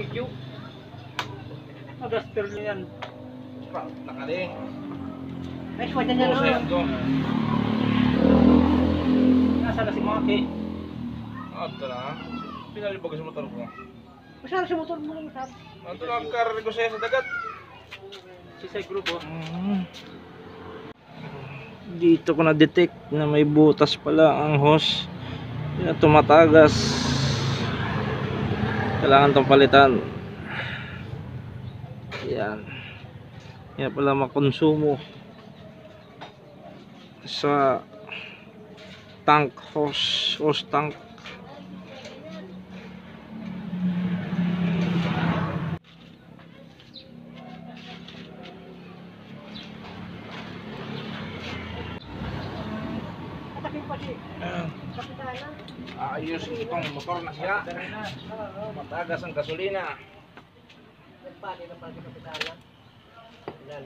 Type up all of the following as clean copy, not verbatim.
video. Magaster niyo yan. Nakali. Nice one yan yan. Nasa na si Maki. Ito na. Pinalibag sa motor ko. Masarap sa motor mo lang sab. Ito na ang karir ko sa dagat. Si grupo. Dito ko na-detect na may butas pala ang hose. Kaya tumatagas. Kailangan itong palitan. Yan. Kaya pala makonsumo sa tank hose tank. Ayos itong motor na siya. Matagas ang gasolina. Nagpali ng pati kapitala. Yan.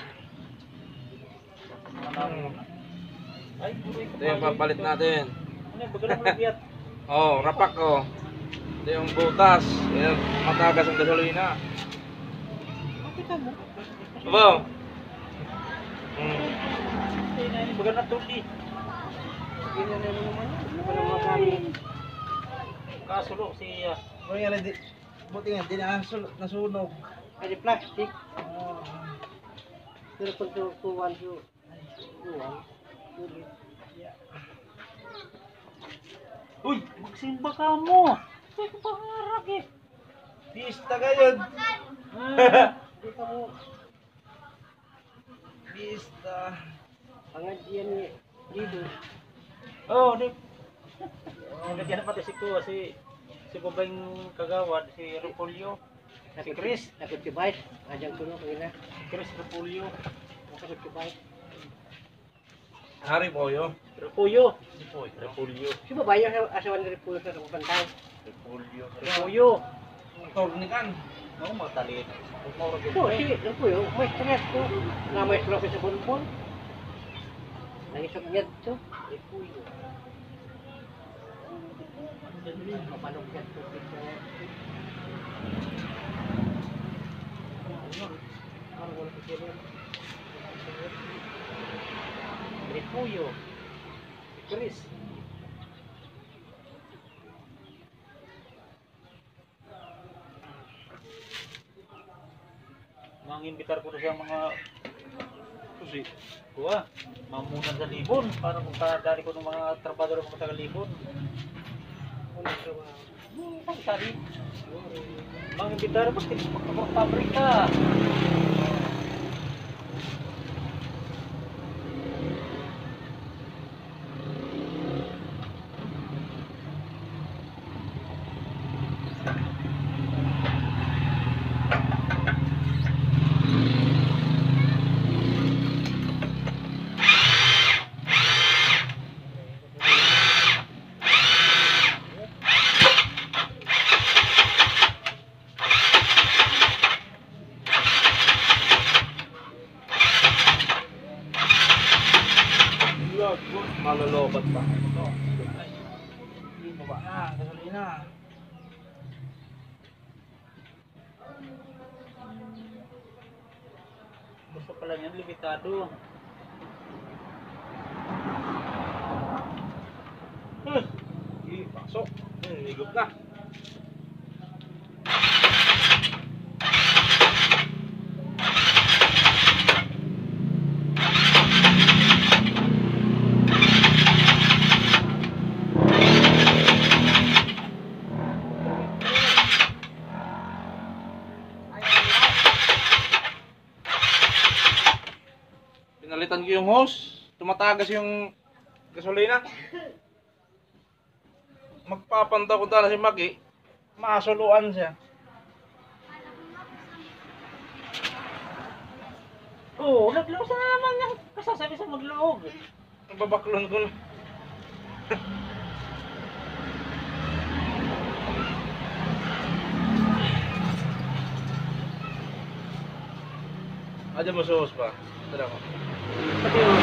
Ay, Ito yung papalit natin. Ano, bagalang labiat. Oh, rapak oh. Ito yung butas. Yan, matagas ang gasolina. Makita mo. Aba. Ini bagalang tuli. Ganyan na naman. Ano pa naman kami? Kasulo si Ano yan? Buti nga, di na nasunog. Ay, plastic. Pero kung tuwan to. Uy, magsimba ka mo. Ito ko pangarap eh. Pista kayo. Dito mo. Pista. Angad yan ni dito. Oh, di. Nandiyan na pati si Babayng Kagawad, si Repolyo, si Chris, Nakot si Vice. Ajang tulo kanina. Chris Repolyo, Nakot si Vice. Hari po yun. Repolyo, Repolyo, Si babayo asawan ni Ripulo sa pantay. Repolyo, Repolyo. Tornikan. Ako matalit. Ito, si Ripulo, may stress ko. Na may stress sa bulbul. Nangisog niya ito. Ripulo. Mapanog niya ito. Parang wala pikirin. Repolyo, si Chris. Mangimbitar ko na siya mga susi. Kuha, mamunan sa libon para magkadali ko ng mga trabador ng mga taga-libon. Pagkari. Mangimbitar mo, pabrika. Malolobat pa. Baba na, gasolina. Gusto pala niyan, limitado. Pasok. Higop na. Pinalitan ko yung hose. Tumatagas yung gasolina. Magpapanta ko na si Maki. Masuluan siya. Oo, naglaw sa naman yung kasasabi sa maglaog. Babaklon ko na. Aja mo sa hose pa. Tara ko. Pati o.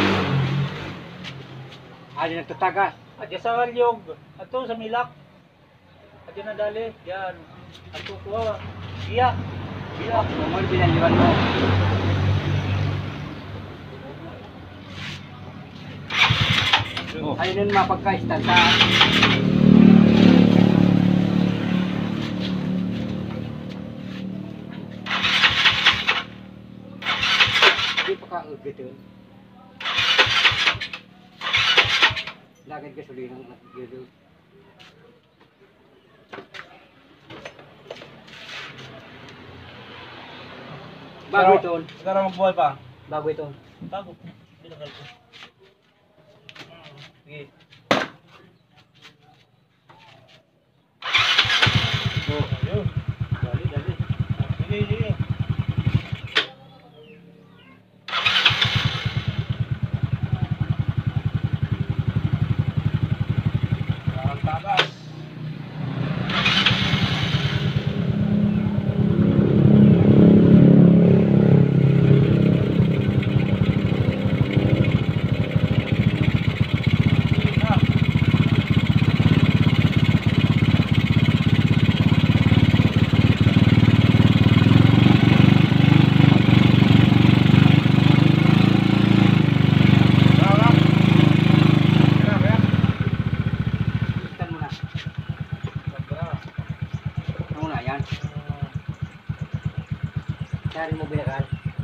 Ano nagtatagas? Adya sa kalyog. Ato sa milak. Adya na dali. Yan. Ato kuha. Iya. Iya. Umur pinaliwan mo. Oh. Ayun nun mapagka-start sa... Hindi pa ka-ugit yun. Lagad gasolina ng nag-gilo. Bago ito. Sekarang magbuhay pa. Bago ito. Bago. Binagal ko. Sige. Oh, ayun. Dali, dali. Sige, sige. Ang tagas. Ikan mo na. Ano na yan? Cari mo biyakan.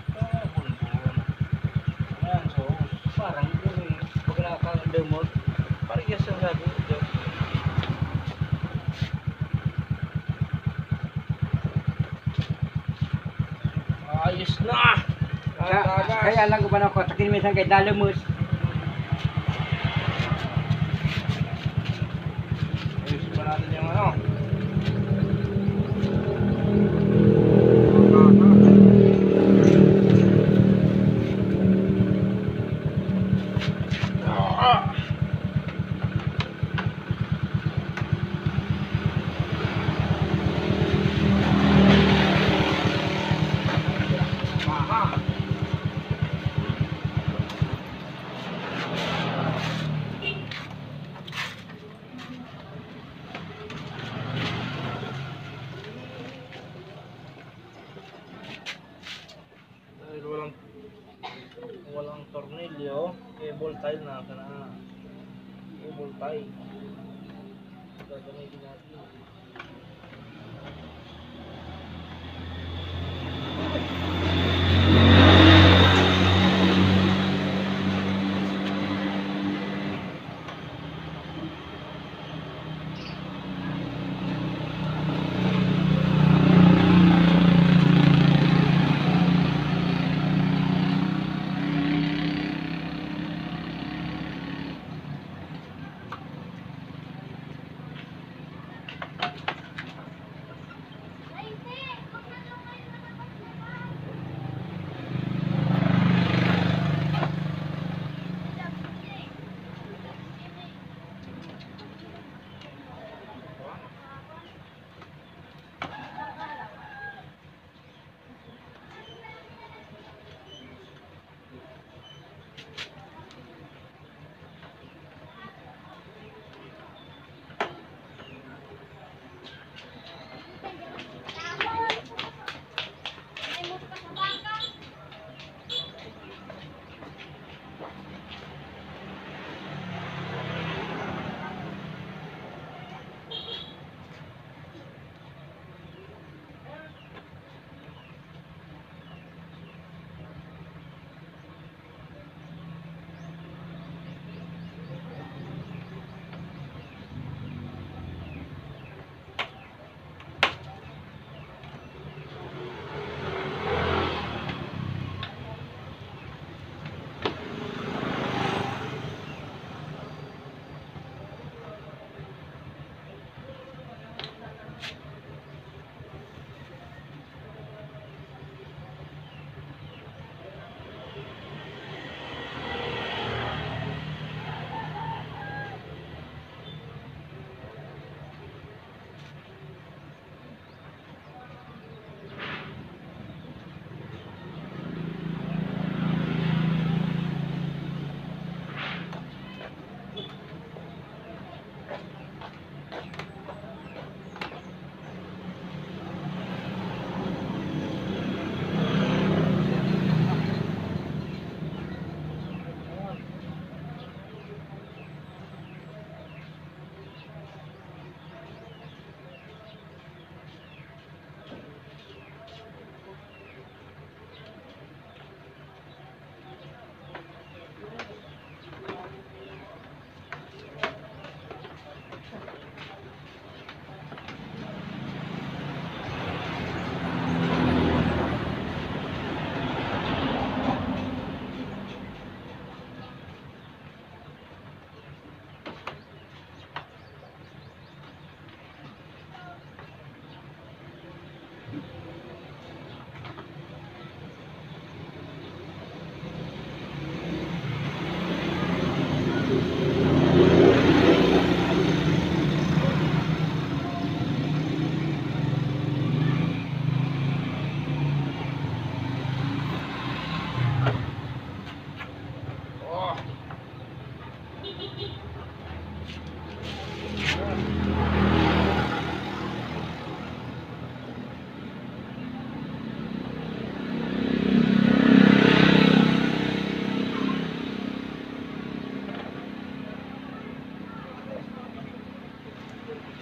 Ayan, so. Parang yun eh. Huwag na kang demot. Parehas ang sabi ko. Ayos na! Ang tagas. Kaya lang ko pa na ako. Sakin minsan kay Dalamus. Ayusin pa natin yung ano. Dahil walang tornilyo, cable tie na ka na. Cable tie. Gagamitin natin.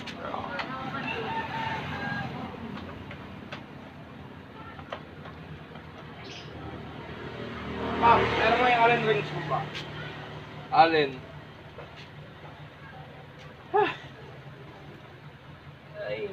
Pa, meron mo yung allen rings mo pa? Allen. Ay.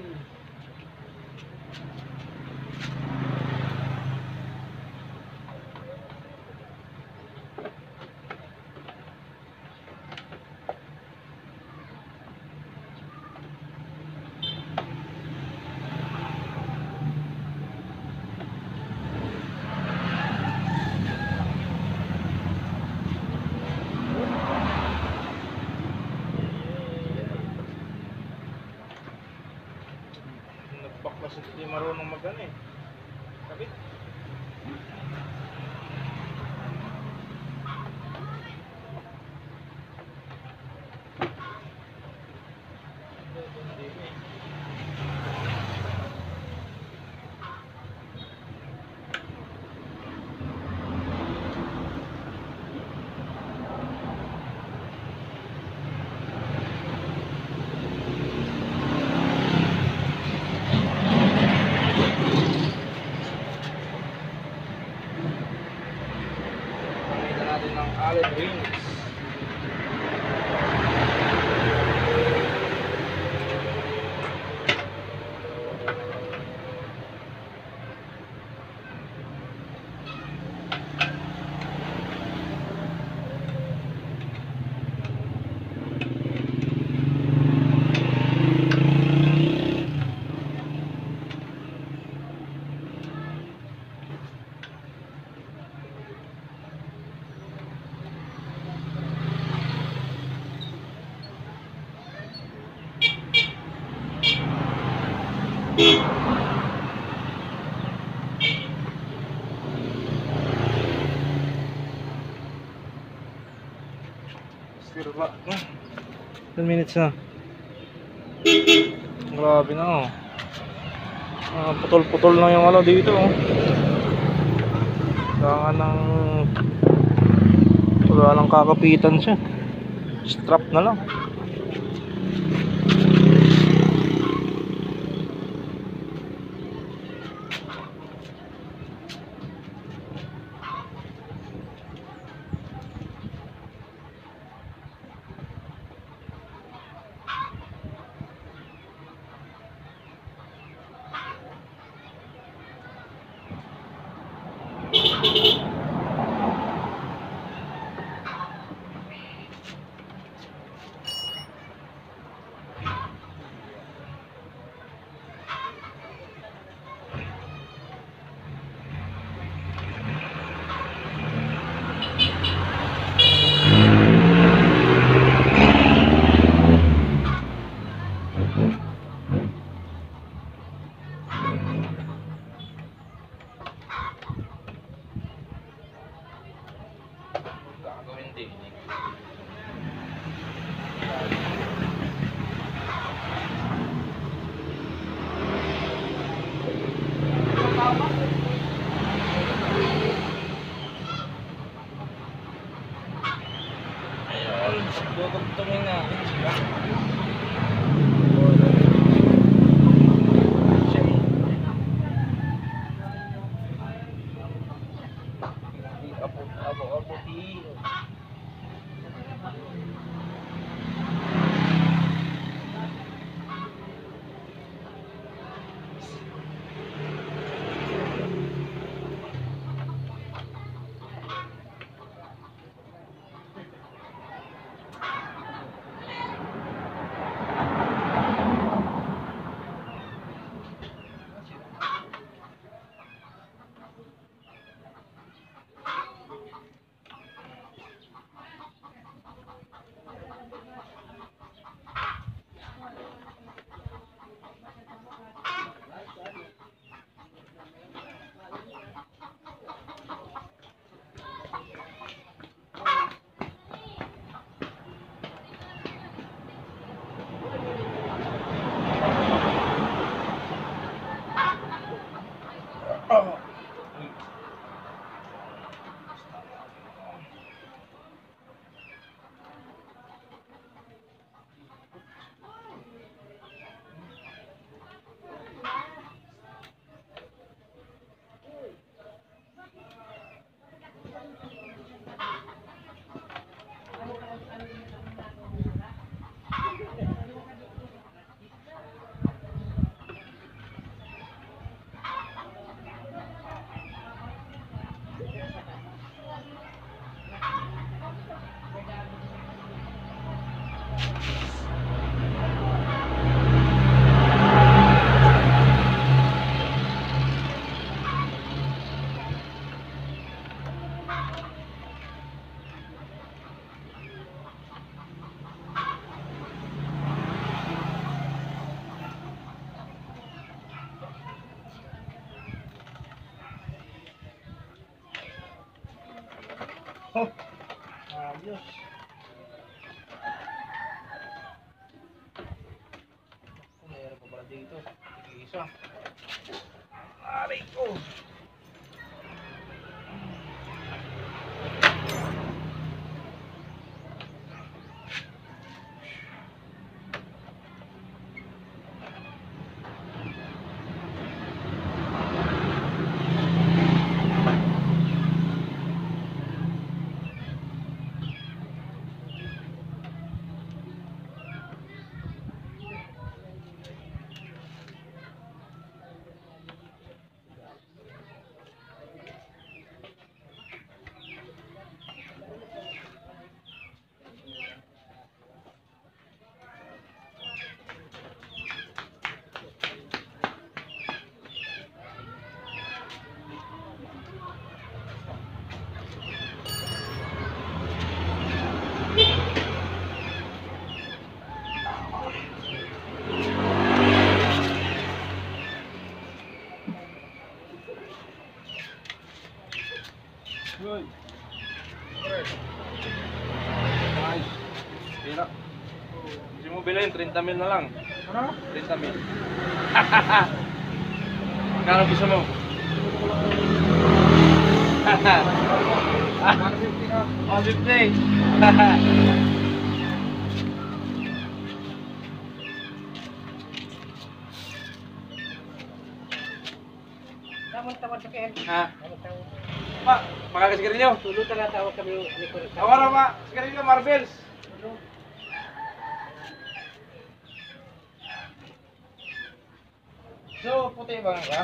Nagpaklas hindi marunong mag-ano eh. Kapit. Pamita natin ng allen rings. Sirba. 10 minutes na. Grabe na oh. Putol-putol na yung ano dito oh. Kailangan ng wala lang kakapitan siya. Strap na lang. Gagawin din. Ayun, dudugtungin natin siya. Ayos. Meron pa pala dito. Isa. Aray ko. Good. Nice. Pira. Gusto mo bilhin, 30 mil na lang. Ano? 30 mil. Magkano gusto mo? 150. Tawag-tawag sa kain. Ha? Tawag-tawag. Pa, makakasigarilyo. Tulo talaga tawag kami ni Kuya. Awara pa, sigarilyo, Marvels. So, puti ba ka?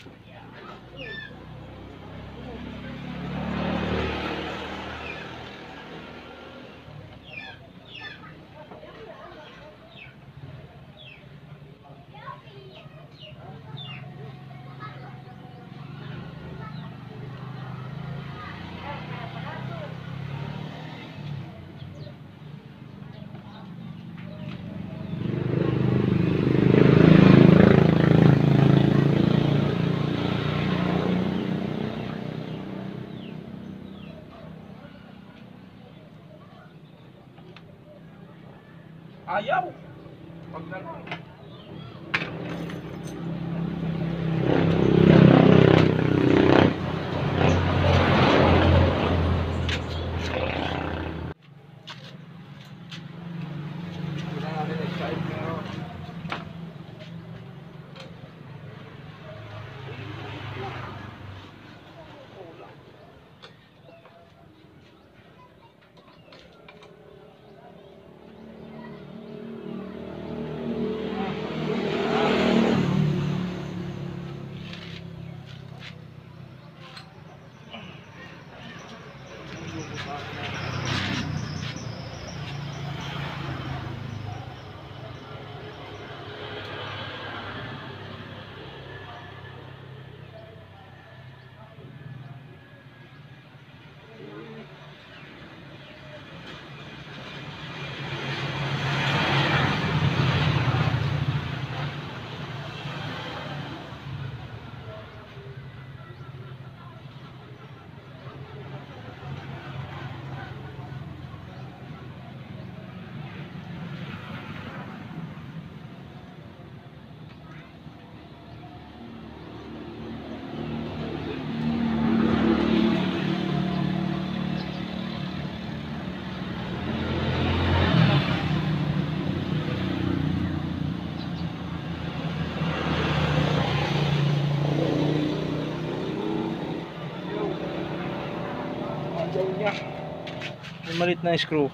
Ayaw. Pag na lang. Kailangan natin i-side pero may malit na screw.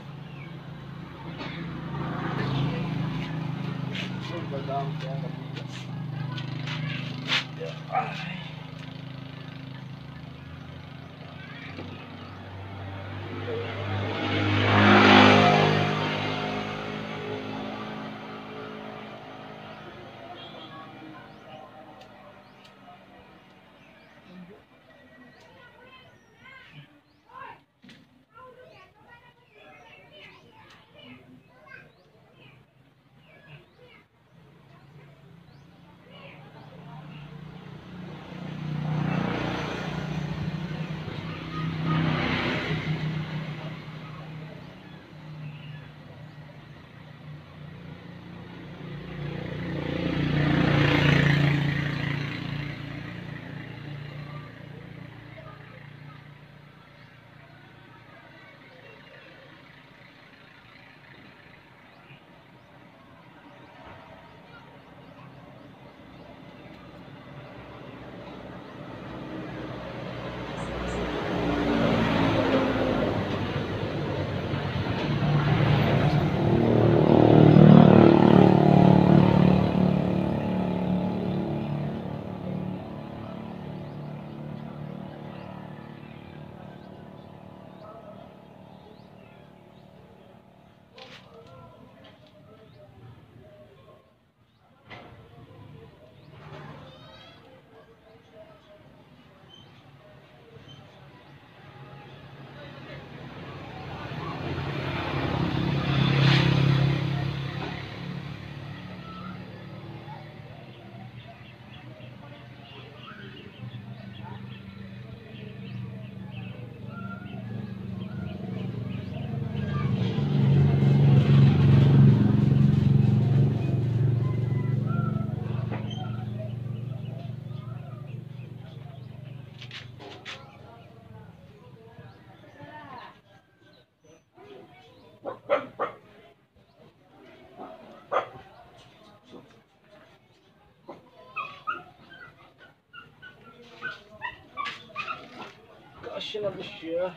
Professional siya.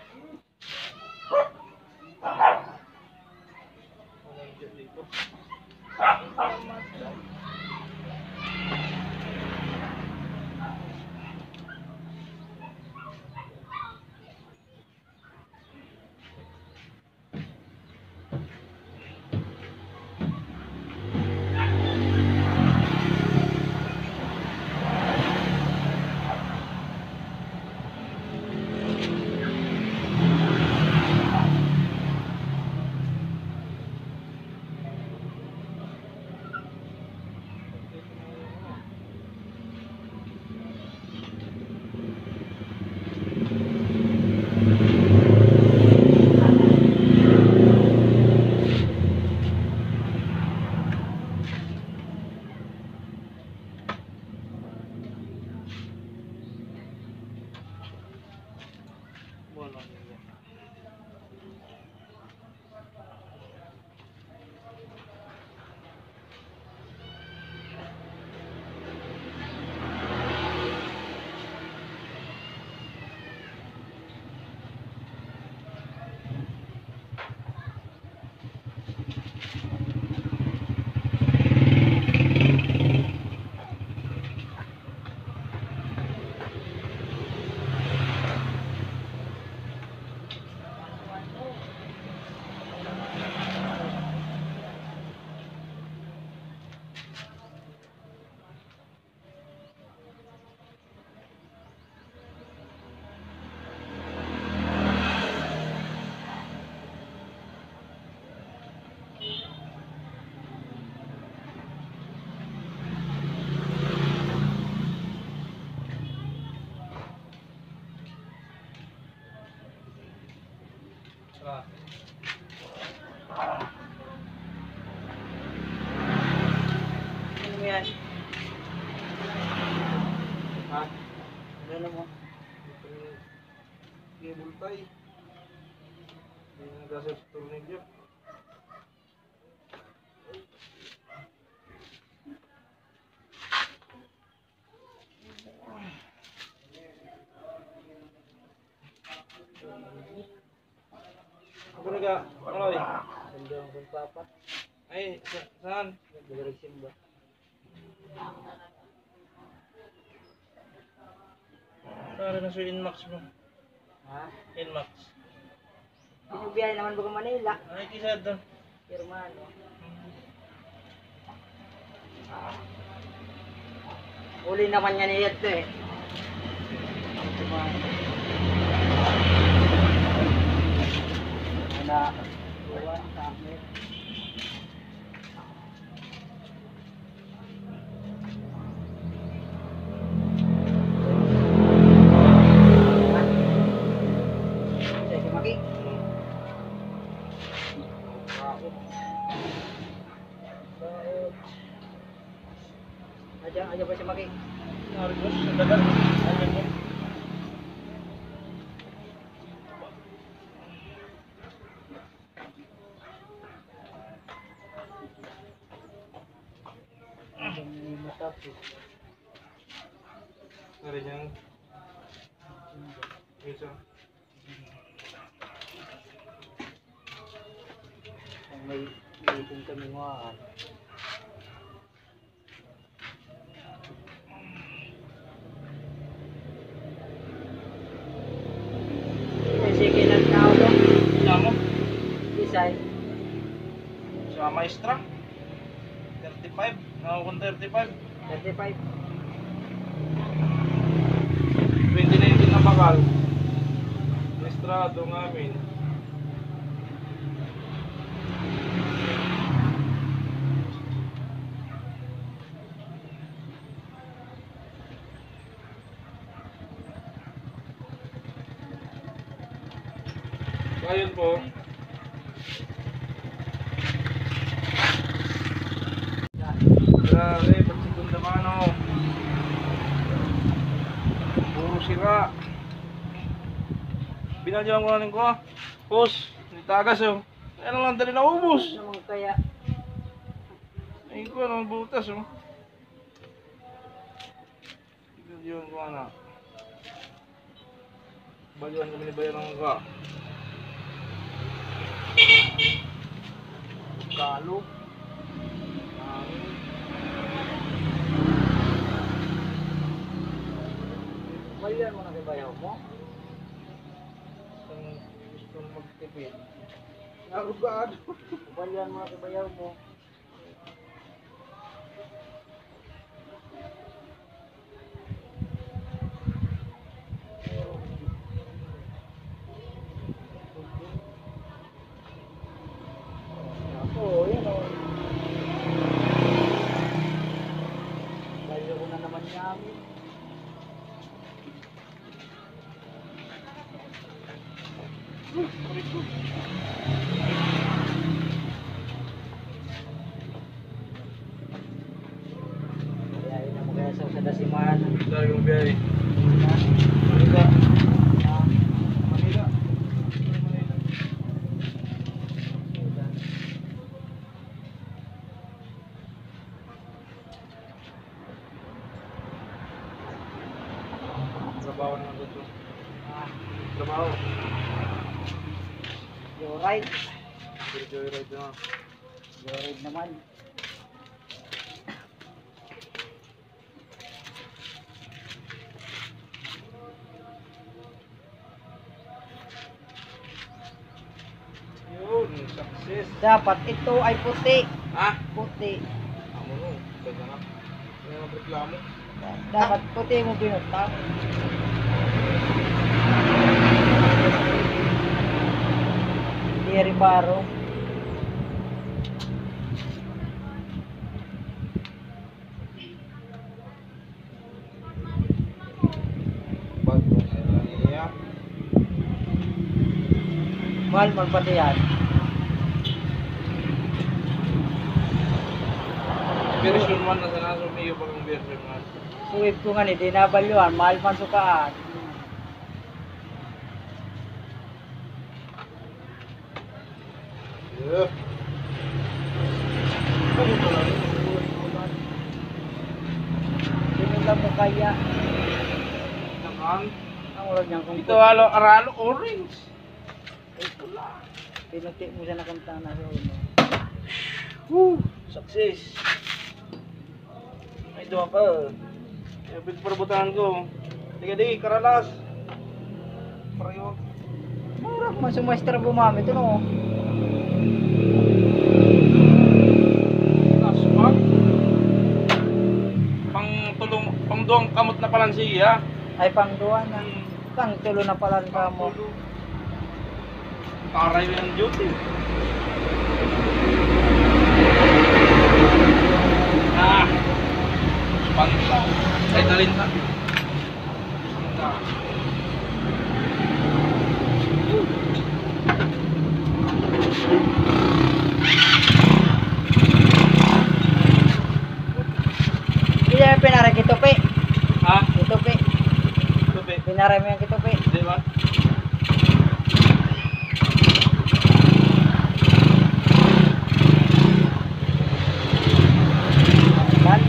Walang dyan dito. Walang yan. Ah. Ano mo yan? Ha? Ano mo? Cable tie. Hindi na nagkasal sa tornilyo. Ako ano eh? Ganda ang kong papa. Ay, saan? Nag-direction ba? Saan na sa Inmax mo? Ha? Inmax. Binubiyahe naman ba ka Manila? Ay, kisa doon. Hermano. Uli naman niya niyat to eh. Wala. Wala sa amin. Si Maki. Aja ba si Maki? Narigos, sa dagat. Ayan mo. Dari yang bisa. May meeting kami mga sige lang tao doon. Sama Isay. sa maestra. 35. Nakakon 35. 35. 2019 na bakal. Maestrado ng amin. Ayun po. Grabe, pagsigong naman o. Puro sira. Binadyan ko nanin ko. Pus, nitagas o. Kaya lang dali na ubos. Ano naman kaya? Ayun ko, anong butas o. Binadyan ko na. Baluan kami ni Bayarang ka. Kalo. Malian mo na kay bayaw mo. Kung gusto magtipid. Narugad. Malian mo na kay bayaw mo. Ako, yun o. Bayaw ko na naman namin. Kaya yun ang mga sa dasiman. Dari yung biyahe. Manila. Manila. Trabaho naman dito. Trabaho. You're right. Joyride na. You're right naman. Yun, success. Dapat ito ay puti. Ha? Puti. Amo no, kaya na. Kaya na reklamo. Dapat puti mo binutang. Hindi rin baro. Bago na niya. Mahal man pati yan. Version 1 na sana sumiyo pa ng version 1. Suwib ko nga ni, di nabalyuan. Mahal man sukaan. Yeah. Sino lang mo kaya? Naman. Ang ulag niyang kung Ito halo aralo orange. Ay pula. pinuti mo siya na kanta na sa ulo. Woo! Success. Ay doon pa. Yung pagparabutan ko. Di, karalas. Pareho. Mura man sa maestra bumami ito no. Aswag. Pang duwang kamot na palan siya. Ay pangduan na. Pang tulo na pala ka mo. Taray yung duty. Ah! Panta. Ay talinta. Panta. Hindi namin pinaray kitupi. Ha? Kitupi. Tupi. Pinaray mo yung kitupi. Di ba? Kan?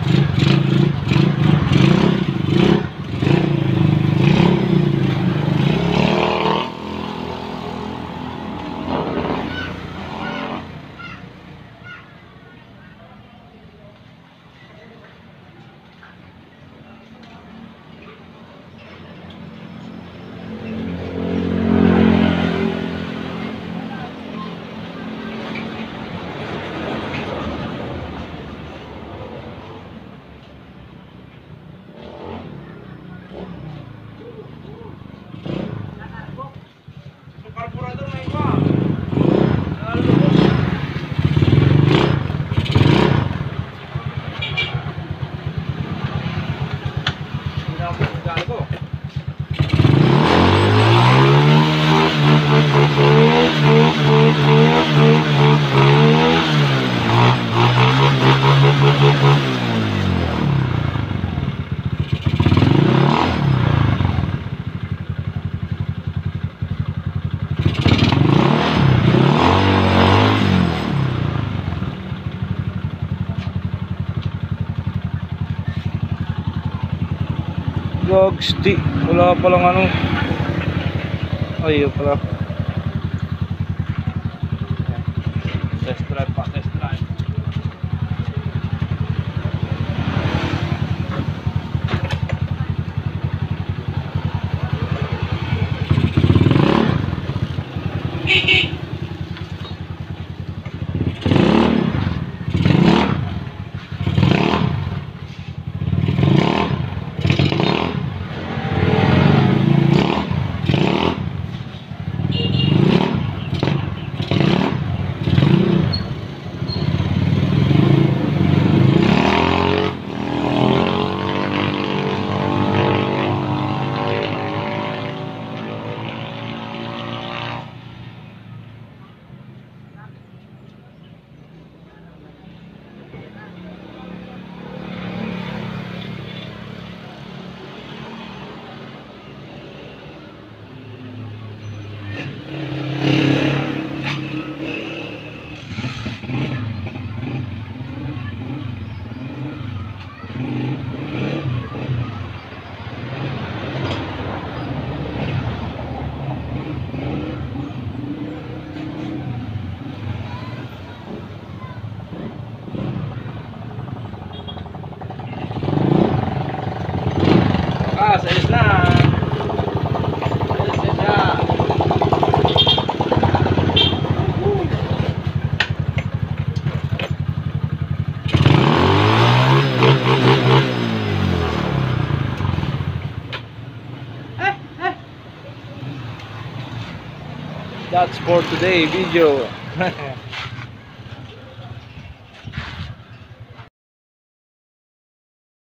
Karburador na iba. Gogs, di. Wala palang ano. Ay, yun pala. Test drive pa, test drive. Ayos na. Ayos na siya. That's for today video.